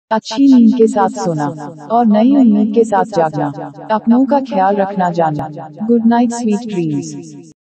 अच्छी नींद के साथ सोना और नई उम्मीद के साथ जागना। अपनों का ख्याल रखना, जाना। Good night, sweet dreams.